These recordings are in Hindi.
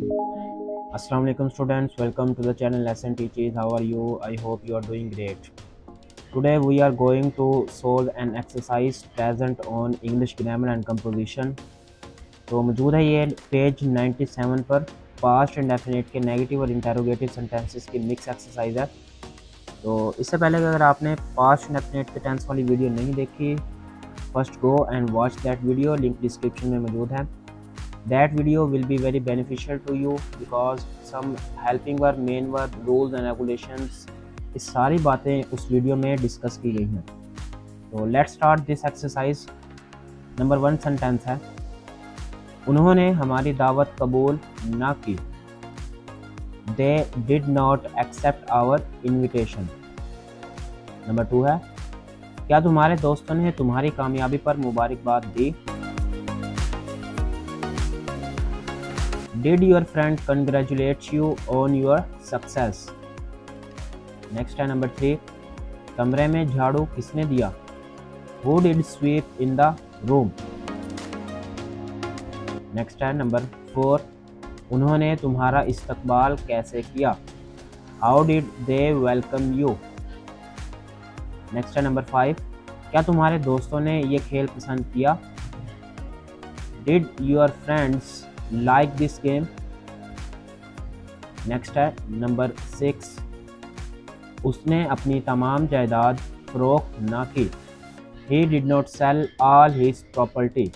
Assalamu alaikum students, welcome to the channel Lesson Teaches. How are you? I hope you are doing great. Today we are going to solve an exercise present on English grammar and composition. तो मौजूद है ये पेज 97 पर पास्ट इंडेफिनिट के नेगेटिव और इंटरोगेटिव सेंटेंसेस की मिक्स एक्सरसाइज है। तो इससे पहले अगर आपने पास्ट इंडेफिनिट के टेंस वाली वीडियो नहीं देखी, first go and watch that video, link description में मौजूद है। That video will be very beneficial to you because some helping verb, main verb, rules and regulations, इस सारी बातें उस वीडियो में डिस्कस की गई हैं। तो let's start this exercise. Number 1 sentence है, उन्होंने हमारी दावत कबूल ना की। They did not accept our invitation। Number 2 है, क्या तुम्हारे दोस्तों ने तुम्हारी कामयाबी पर मुबारकबाद दी। Did your friend congratulate you on your success? Next है नंबर 3, कमरे में झाड़ू किसने दिया। Who did sweep in the room? Next है नंबर 4, उन्होंने तुम्हारा इस्तकबाल कैसे किया। How did they welcome you? Next है नंबर 5, क्या तुम्हारे दोस्तों ने ये खेल पसंद किया। Did your friends like this game? Next है नंबर 6, उसने अपनी तमाम जायदाद फरोख्त ना की। He did not sell all his property।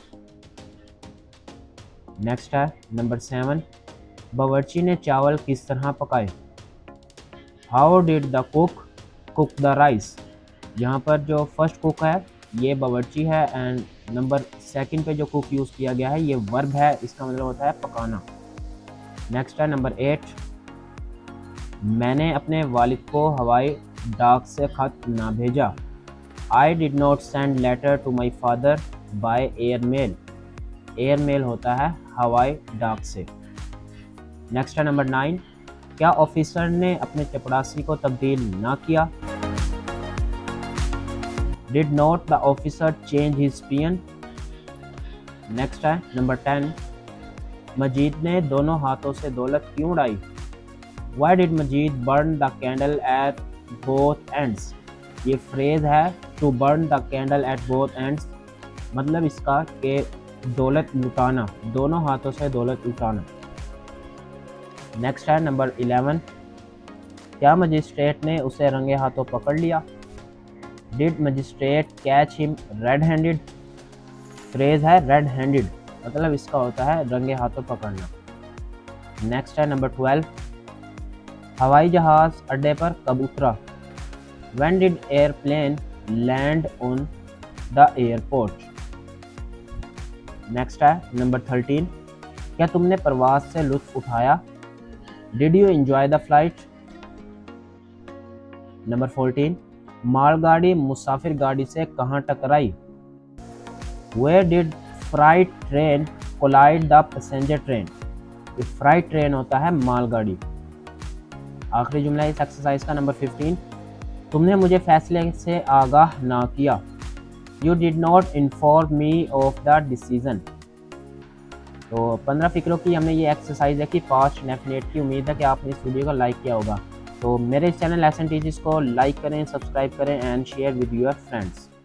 Next है नंबर 7, बावर्ची ने चावल किस तरह पकाए। How did the cook cook the rice? यहाँ पर जो फर्स्ट कुक है ये बावर्ची है एंड नंबर 2 पे जो कुक यूज़ किया गया है ये वर्ब है, इसका मतलब होता है पकाना। नेक्स्ट है नंबर 8, मैंने अपने वालिद को हवाई डाक से ख़त ना भेजा। I did not send letter to my father by air mail। Air mail होता है हवाई डाक से। नेक्स्ट है नंबर 9, क्या ऑफिसर ने अपने चपरासी को तब्दील ना किया। Did not the officer change his peon? Next है नंबर 10, मजीद ने दोनों हाथों से दौलत क्यों उड़ाई। Why did Majeed burn the candle at both ends? ये फ्रेज है to burn the candle at both ends, मतलब इसका कि दौलत लुटाना, दोनों हाथों से दौलत लुटाना। नेक्स्ट है नंबर 11, क्या मजिस्ट्रेट ने उसे रंगे हाथों पकड़ लिया। Did magistrate catch him red-handed? Phrase है red-handed, मतलब इसका होता है रंगे हाथों पकड़ना। नेक्स्ट है नंबर 12, हवाई जहाज अड्डे पर कब उतरा। When did airplane land on the airport? Next है नंबर 13, क्या तुमने प्रवास से लुत्फ उठाया। Did you enjoy the flight? Number 14, मालगाड़ी मुसाफिर गाड़ी से कहाँ टकराई। Where did freight train collide the passenger train? ये फ्राइट ट्रेन होता है मालगाड़ी। आखिरी जुमला इस एक्सरसाइज का नंबर 15, तुमने मुझे फैसले से आगाह ना किया। You did not inform me of the decision। तो 15 फिक्रों की हमने ये एक्सरसाइज है कि पास्ट इंडेफिनिट की। उम्मीद है कि आपने इस वीडियो को लाइक किया होगा। तो मेरे चैनल लेसन टीचर्स को लाइक करें, सब्सक्राइब करें and share with your friends.